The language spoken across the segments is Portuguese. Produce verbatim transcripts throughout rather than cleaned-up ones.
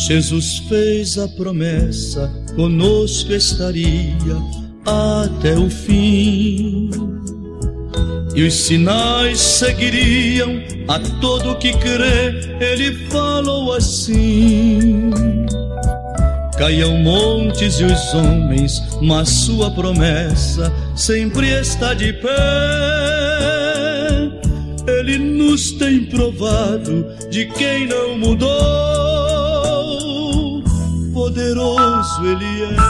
Jesus fez a promessa, conosco estaria até o fim. E os sinais seguiriam a todo que crê. Ele falou assim: caiam montes e os homens, mas sua promessa sempre está de pé. Ele nos tem provado de quem não mudou. Poderoso Ele é,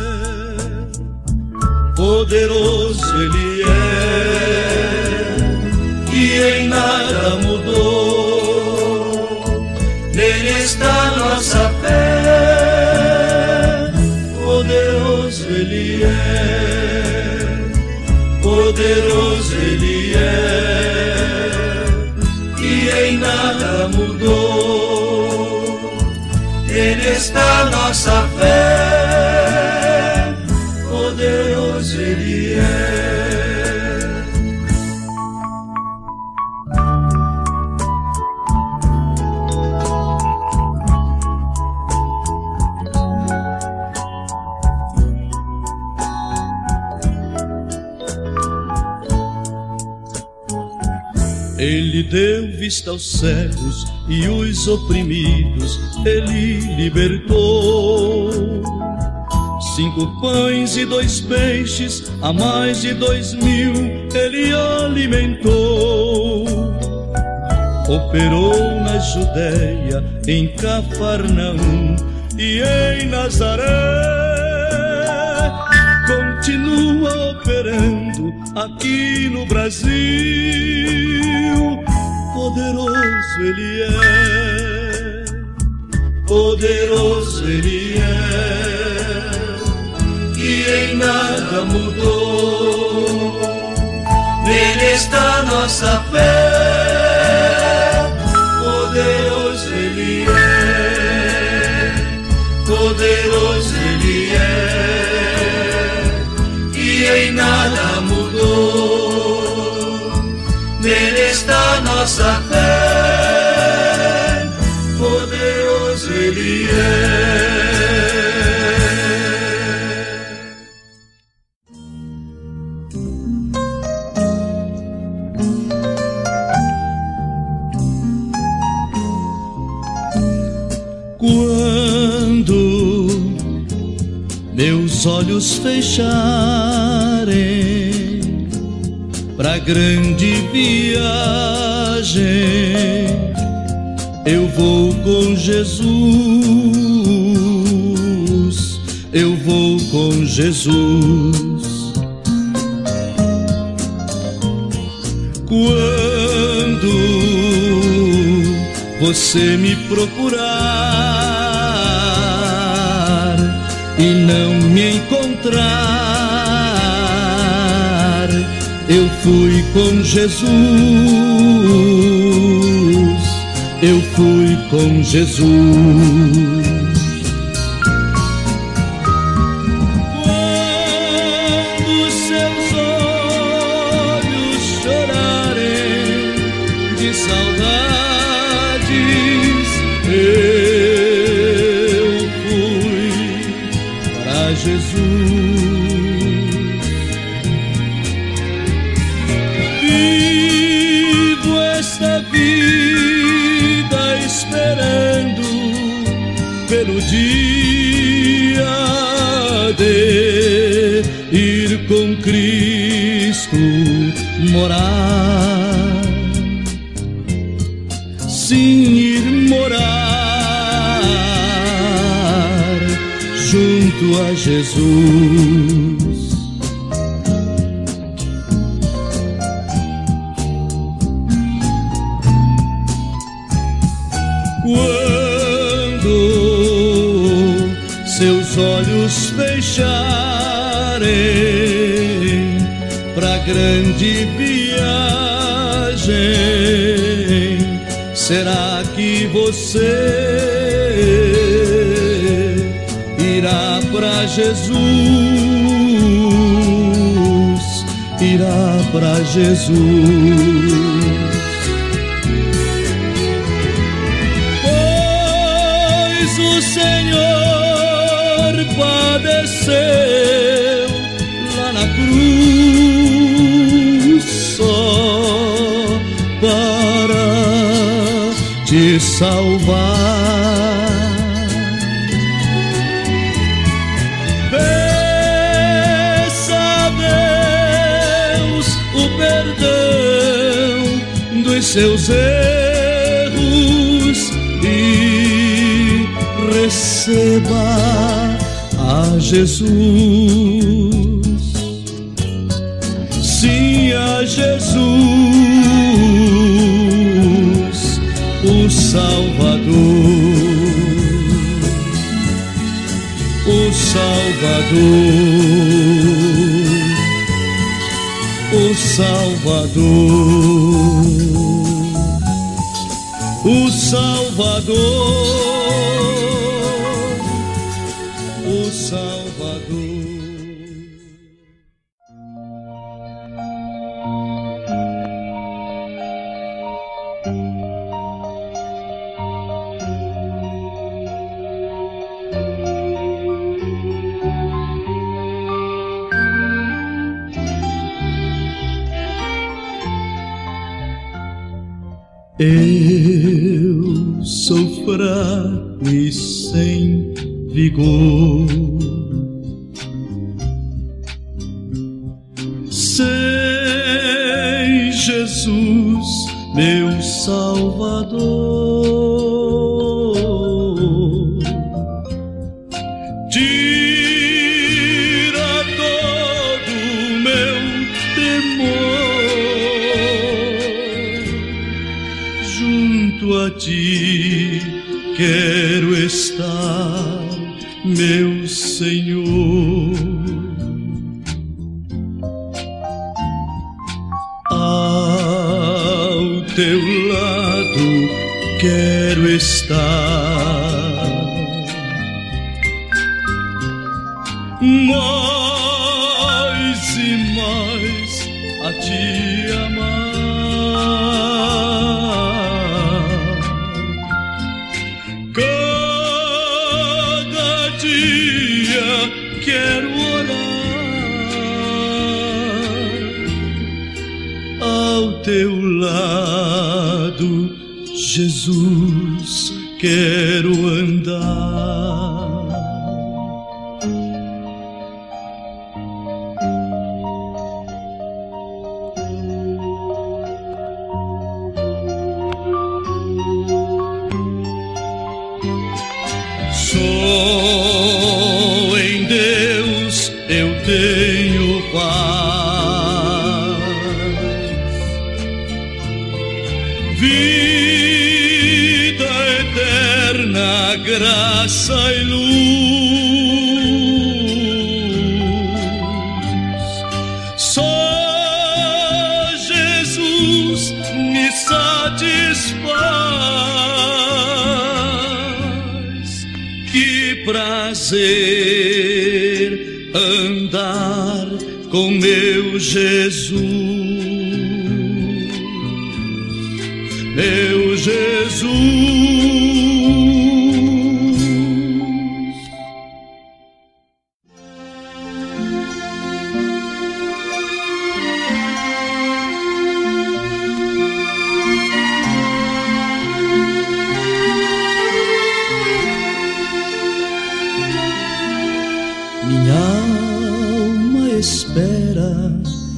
poderoso Ele é, e em nada mudou. Nele está nossa fé. Poderoso Ele é, poderoso Ele é, e em nada mudou. Nele está nossa fé. Poderoso Ele é. Ele deu vista aos cegos e os oprimidos Ele libertou. Cinco pães e dois peixes, a mais de dois mil Ele alimentou. Operou na Judéia, em Cafarnaum e em Nazaré. Continua operando aqui no Brasil. Poderoso Ele é, poderoso Ele é, e em nada mudou. Nele está nossa fé. Poderoso Ele é, poderoso Ele é, e em nada mudou. Nele está nossa fé. Poderoso Ele é. Quando meus olhos fecharem pra grande viagem, eu vou com Jesus, eu vou com Jesus. Quando você me procurar e não me encontrar, eu fui com Jesus, eu fui com Jesus. Quando seus olhos chorarem de saudades, eu fui para Jesus. Vivo esta vida esperando pelo dia de ir com Cristo morar. Sim, ir morar junto a Jesus. Quando seus olhos fecharem pra grande viagem, será que você irá pra Jesus? Irá pra Jesus. Os seus padeceu lá na cruz só para te salvar. Peça a Deus o perdão dos seus erros e receba a Jesus. Sim, a Jesus, o Salvador, o Salvador, o Salvador, o Salvador, o Salvador. Eu sou fraco e sem vigor, sem Jesus, meu Salvador. Tira todo o meu temor, junto a ti quero estar, meu Senhor. Ao teu lado quero estar, mais e mais a te amar. Cada dia quero orar ao teu lado, Jesus, quero andar. Só em Deus eu tenho paz, vida eterna, graça e luz. Só Jesus me satisfaz. Que prazer andar com meu Jesus, meu Jesus. Minha alma espera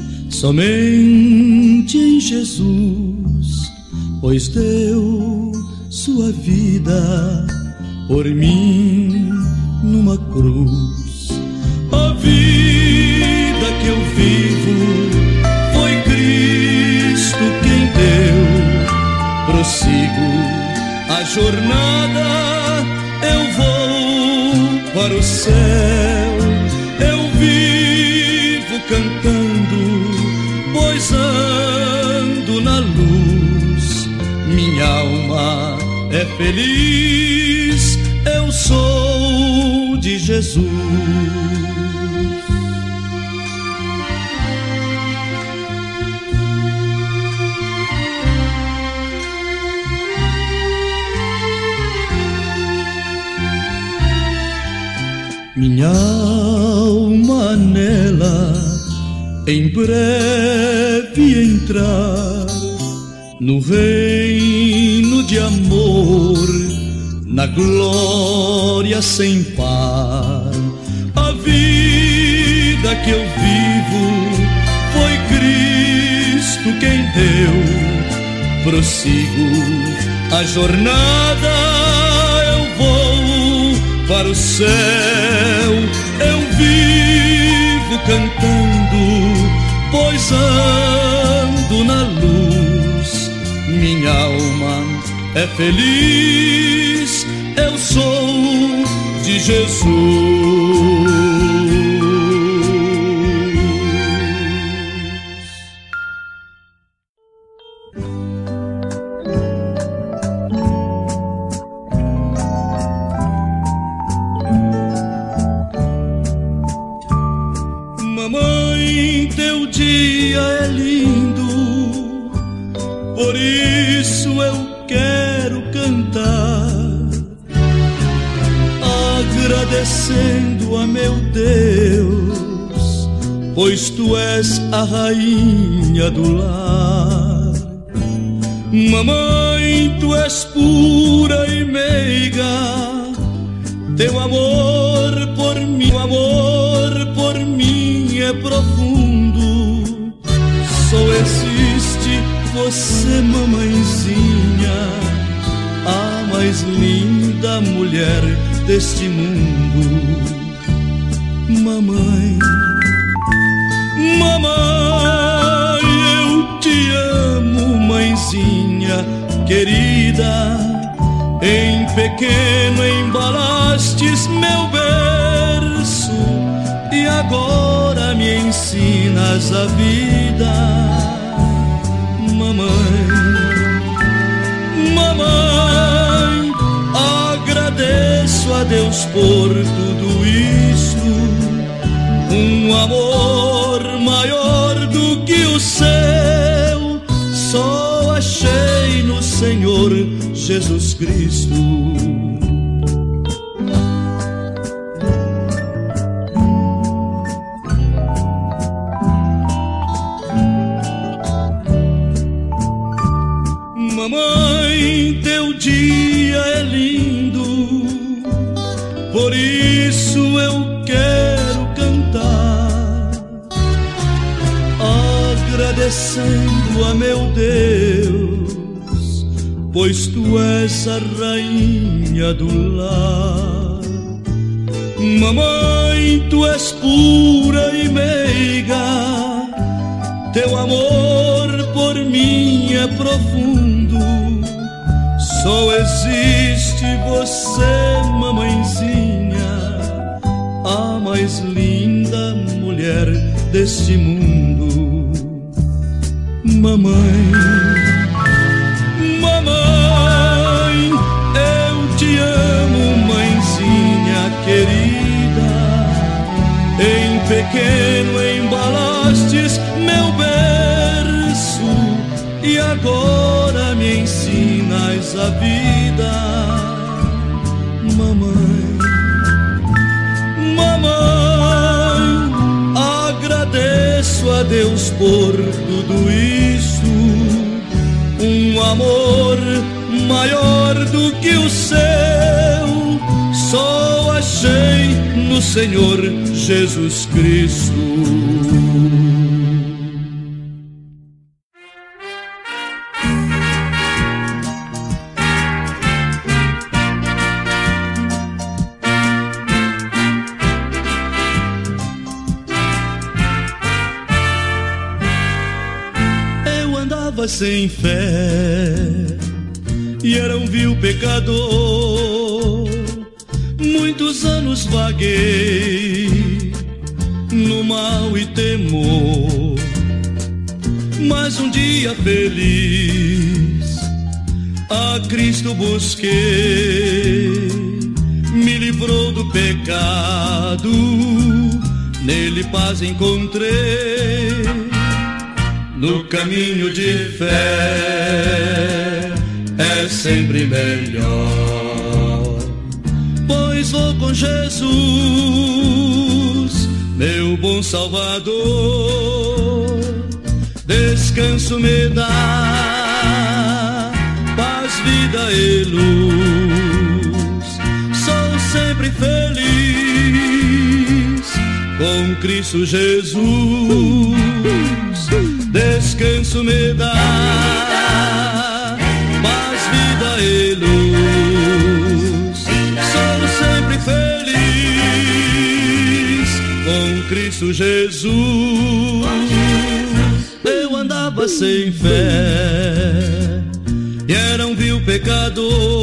somente em Jesus, pois deu sua vida por mim numa cruz. A vida que eu vivo foi Cristo quem deu. Prossigo a jornada, eu vou para o céu. Eu vivo cantando, pois ando na luz. Minha alma é feliz, eu sou de Jesus. minha alma nela em breve entrar no reino de amor, na glória sem par. A vida que eu vivo foi Cristo quem deu. Prossigo a jornada, eu vou para o céu. Eu vivo cantando, pois ando na luz. Minha alma é feliz, eu sou de Jesus. Mamãe, teu dia é lindo, por isso eu quero cantar, agradecendo a meu Deus, pois tu és a rainha do lar. Mamãe, tu és pura e meiga, teu amor por mim, o amor por mim é profundo. Só existe você, mamãezinha, a mais linda mulher deste mundo. Mamãe, mamãe, eu te amo, mãezinha querida. Em pequeno embalastes meu berço e agora me ensinas a vida. Mamãe, mamãe, agradeço a Deus por tudo isso. Um amor maior do que o seu só achei no Senhor Jesus Cristo. Mamãe, teu dia é lindo, por isso eu quero cantar, agradecendo a meu Deus, pois tu és a rainha do lar. Mamãe, tu és pura e meiga, teu amor por mim é profundo. Só existe você, mamãezinha, a mais linda mulher deste mundo. Mamãe, mamãe, eu te amo, mãezinha querida. Em pequeno embalastes meu berço e agora me ensinas a vida. Mamãe, mamãe, agradeço a Deus por tudo isso. Um amor maior do que o seu só achei no Senhor Jesus Cristo. Eu andava sem fé e era um vil pecador. Muitos anos vaguei no mal e temor, mas um dia feliz a Cristo busquei. Me livrou do pecado, nele paz encontrei. No caminho de fé é sempre melhor pois vou com Jesus, meu bom Salvador. Descanso me dá, paz, vida e luz. Sou sempre feliz com Cristo Jesus. Descanso me dá, paz, vida e luz. Sou sempre feliz com Cristo Jesus. Eu andava sem fé e era um vil pecador.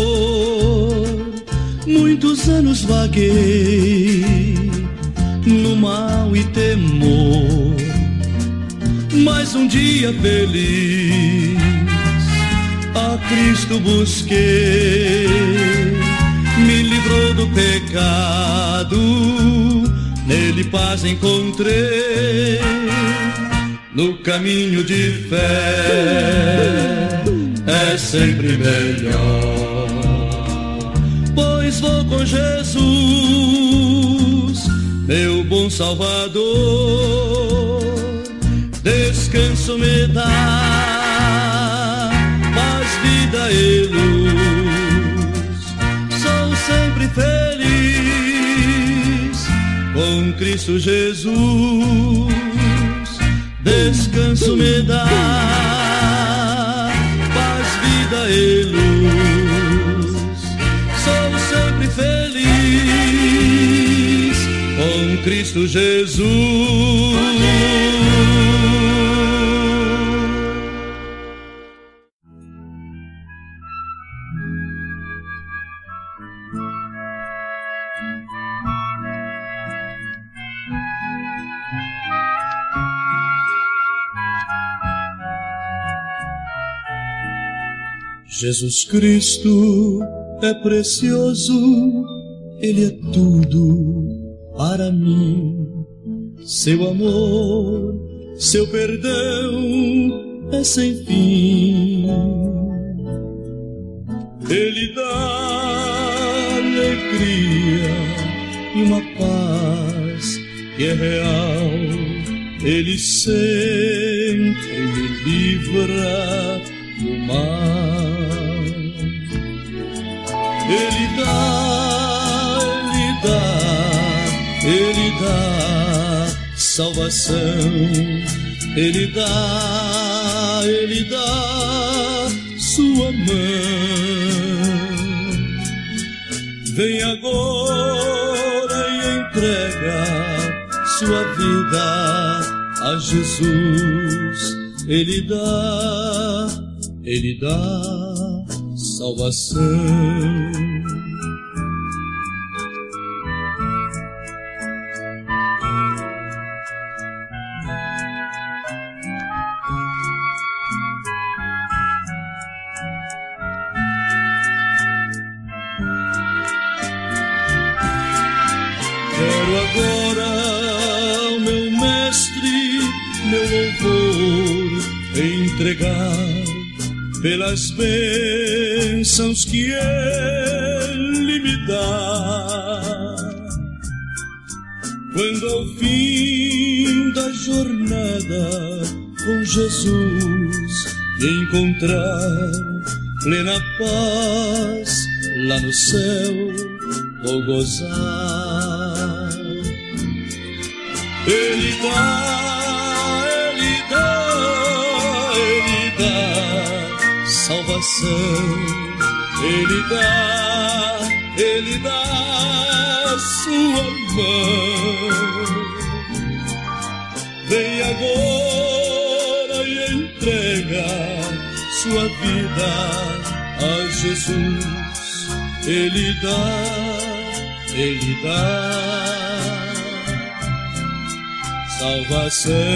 Muitos anos vaguei no mal e temor, mas um dia feliz a Cristo busquei. Me livrou do pecado, nele paz encontrei. No caminho de fé é sempre melhor, pois vou com Jesus, meu bom Salvador. Descanso me dá, paz, vida e luz. Sou sempre feliz com Cristo Jesus. Descanso me dá, paz, vida e luz. Sou sempre feliz com Cristo Jesus. Jesus Cristo é precioso, Ele é tudo para mim. Seu amor, seu perdão é sem fim. Ele dá alegria e uma paz que é real. Ele sempre me livra do mal. Ele dá, Ele dá, Ele dá salvação. Ele dá, Ele dá sua mão. Vem agora e entrega sua vida a Jesus. Ele dá, Ele dá salvação. Quero agora ao meu mestre meu louvor entregar pelas bênçãos que Ele me dá. Quando ao fim da jornada com Jesus encontrar plena paz lá no céu, vou gozar. Ele dá, Ele dá, Ele dá salvação. Ele dá, Ele dá sua mão. Vem agora e entrega sua vida a Jesus. Ele dá, Ele dá salvação.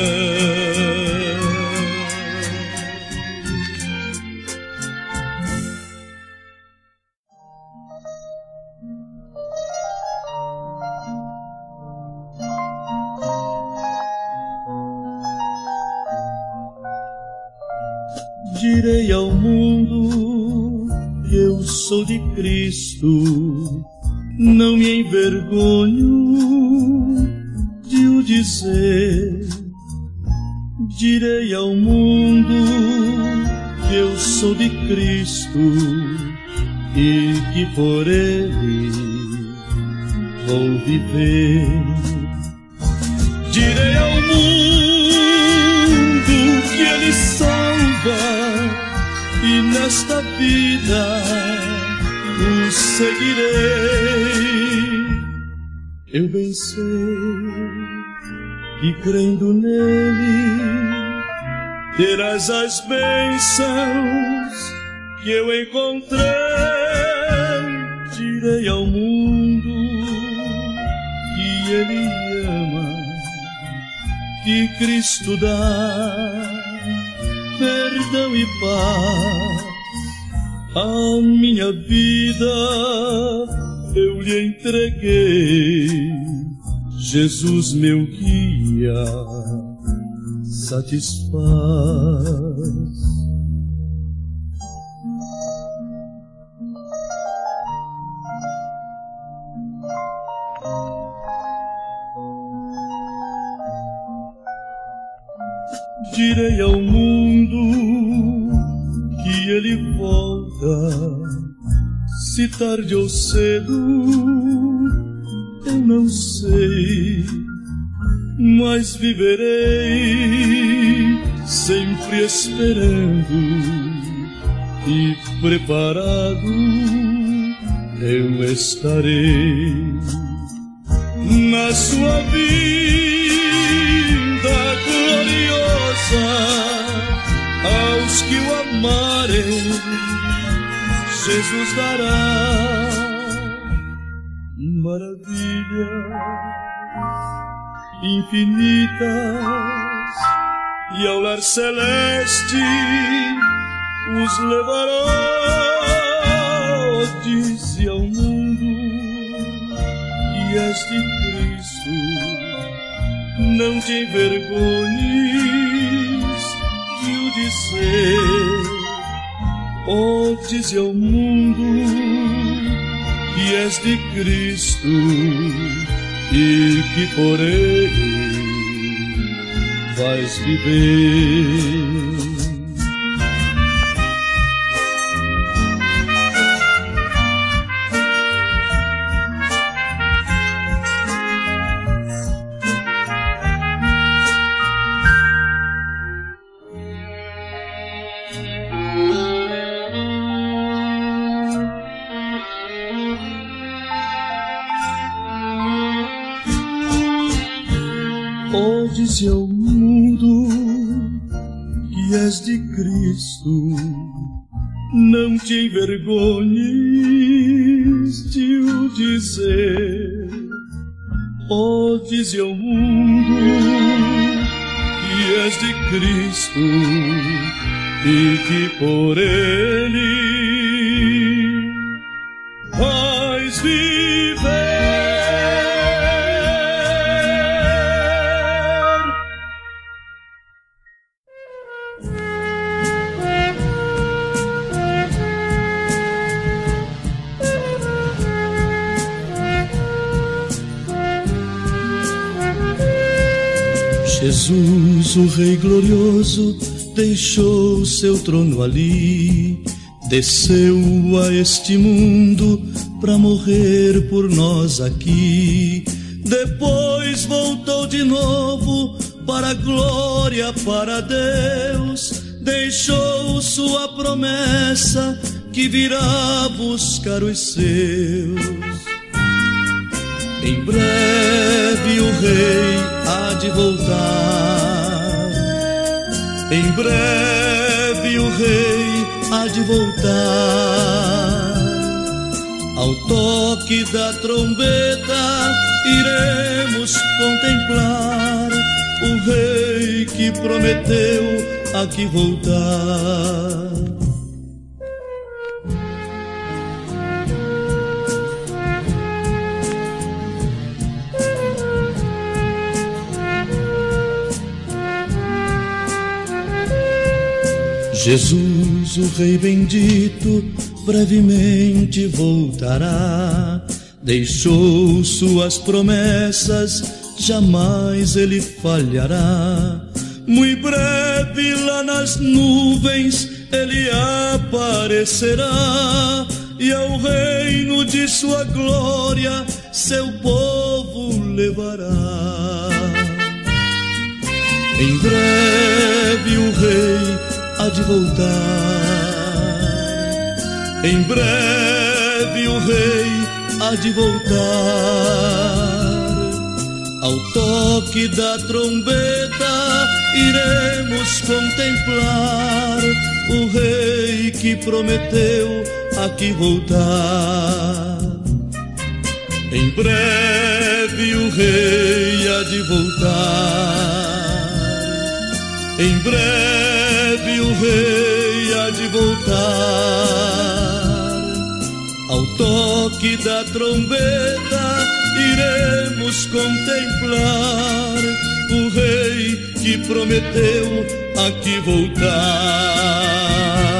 Direi ao mundo que eu sou de Cristo, não me envergonho de o dizer. Direi ao mundo que eu sou de Cristo e que por Ele vou viver. Direi ao mundo que Ele salva e nesta vida o seguirei. Eu bem sei que crendo nele terás as bênçãos que eu encontrei. Direi ao mundo que Ele ama, que Cristo dá perdão e paz. A minha vida eu lhe entreguei, Jesus meu guia satisfaz. Direi ao mundo que Ele volta, se tarde ou cedo eu não sei, mas viverei sempre esperando e preparado eu estarei na sua vinda gloriosa. Aos que o amarem, Jesus dará maravilhas infinitas e ao lar celeste os levará. Dize ao mundo que és de Cristo, não te envergonhes de o dizer. Oh, dize ao mundo que és de Cristo e que por Ele vais viver. Oh, dize ao mundo que és de Cristo, não te envergonhes de o dizer. Oh, dize ao mundo que és de Cristo e que por Ele vais viver. Jesus, o Rei glorioso, deixou seu trono ali, desceu a este mundo pra morrer por nós aqui. Depois voltou de novo para a glória, para Deus. Deixou sua promessa que virá buscar os seus. Em breve o Rei há de voltar, em breve o Rei há de voltar. Ao toque da trombeta iremos contemplar o Rei que prometeu aqui voltar. Jesus, o Rei bendito, brevemente voltará. Deixou suas promessas, jamais ele falhará. Muito breve lá nas nuvens ele aparecerá, e ao reino de sua glória seu povo levará. Em breve o rei há de voltar, em breve o rei há de voltar. Ao toque da trombeta iremos contemplar o rei que prometeu aqui voltar. Em breve o rei há de voltar, em breve o rei há de voltar. Ao toque da trombeta iremos contemplar o rei que prometeu aqui voltar.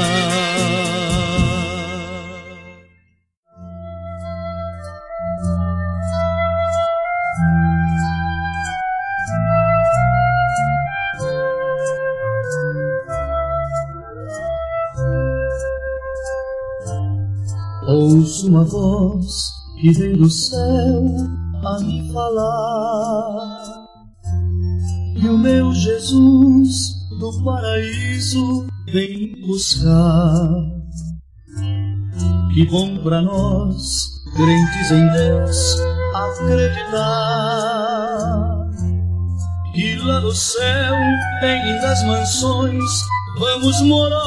Ouço uma voz que vem do céu a me falar, que o meu Jesus do paraíso vem buscar. Que bom pra nós, crentes em Deus, acreditar que lá no céu, em lindas mansões, vamos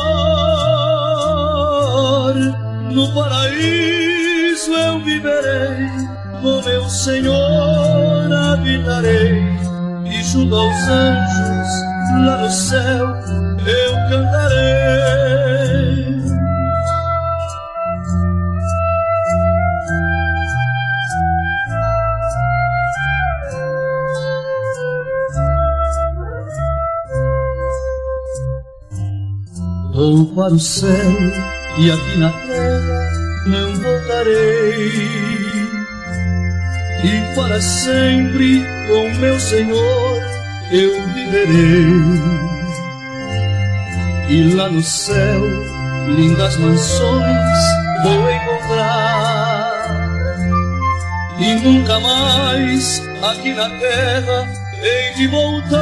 morar. No paraíso eu viverei, com meu Senhor habitarei, e junto aos anjos lá no céu eu cantarei. Vou para o céu e aqui na terra não voltarei, e para sempre com meu Senhor eu viverei. E lá no céu lindas mansões vou encontrar, e nunca mais aqui na terra hei de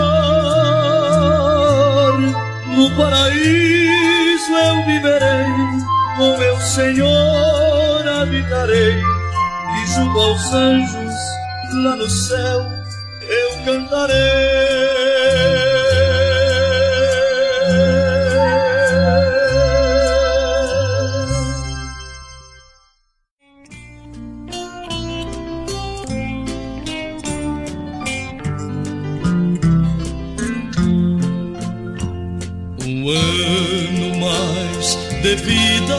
voltar. No paraíso eu viverei, com meu Senhor habitarei, e junto aos anjos lá no céu eu cantarei. Um ano mais de vida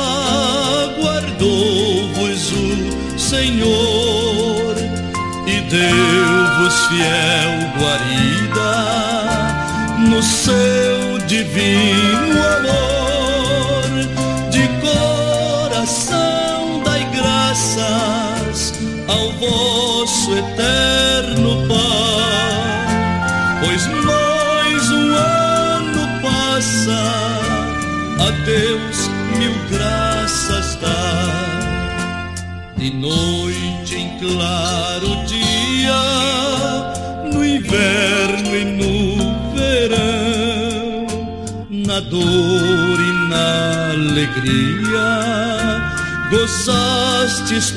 guardou-vos o Senhor e deu-vos fiel guarida no seu divino amor. De coração dai graças ao vosso eterno Pai, pois mais um ano passa, a Deus mil graças dá. De noite em claro dia, no inverno e no verão, na dor e na alegria, gozastes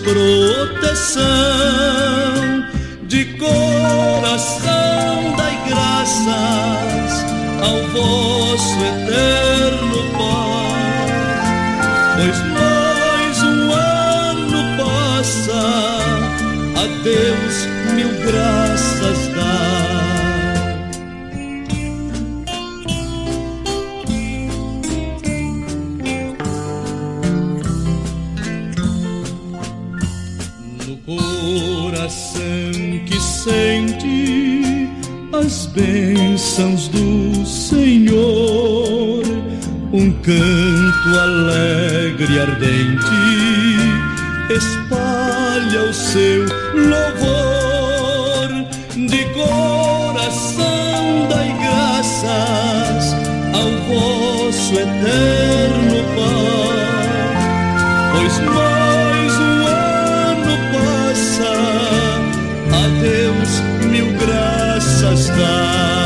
proteção. De coração dai graças ao vosso eterno Pai, pois mais um ano passa, a Deus mil graças dá. No coração que sente as bênçãos do Senhor, um canto alegre e ardente espalha cante ao seu louvor, de coração dai graças ao vosso eterno Pai, pois mais um ano passa, a Deus mil graças dai.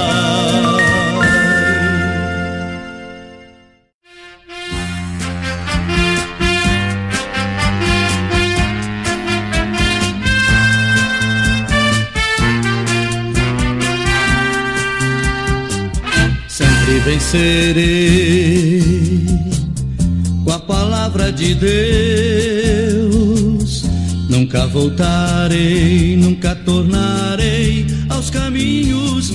Vencerei com a palavra de Deus, nunca voltarei, nunca tornarei aos caminhos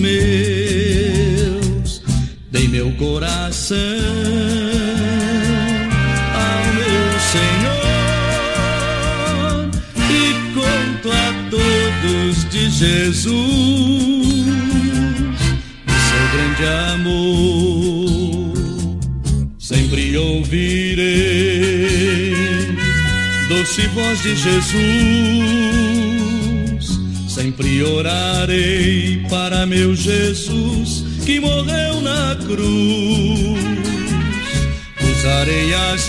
meus. Dei meu coração ao meu Senhor e conto a todos de Jesus grande amor. Sempre ouvirei doce voz de Jesus, sempre orarei para meu Jesus que morreu na cruz. Usarei as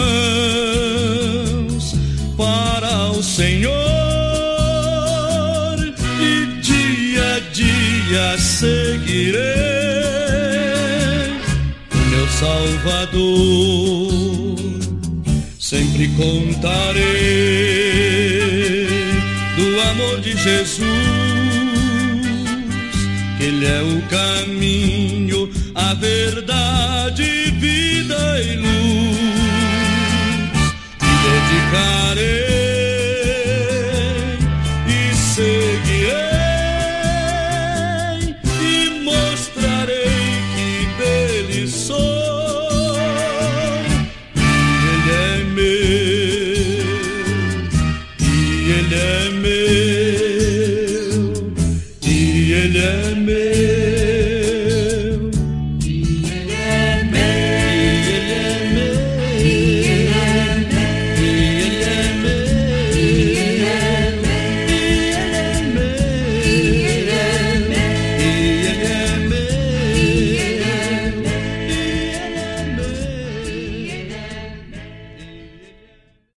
mãos para o Senhor e dia a dia seguirei Salvador. Sempre contarei do amor de Jesus, que Ele é o caminho, a verdade, vida e luz. Me dedicar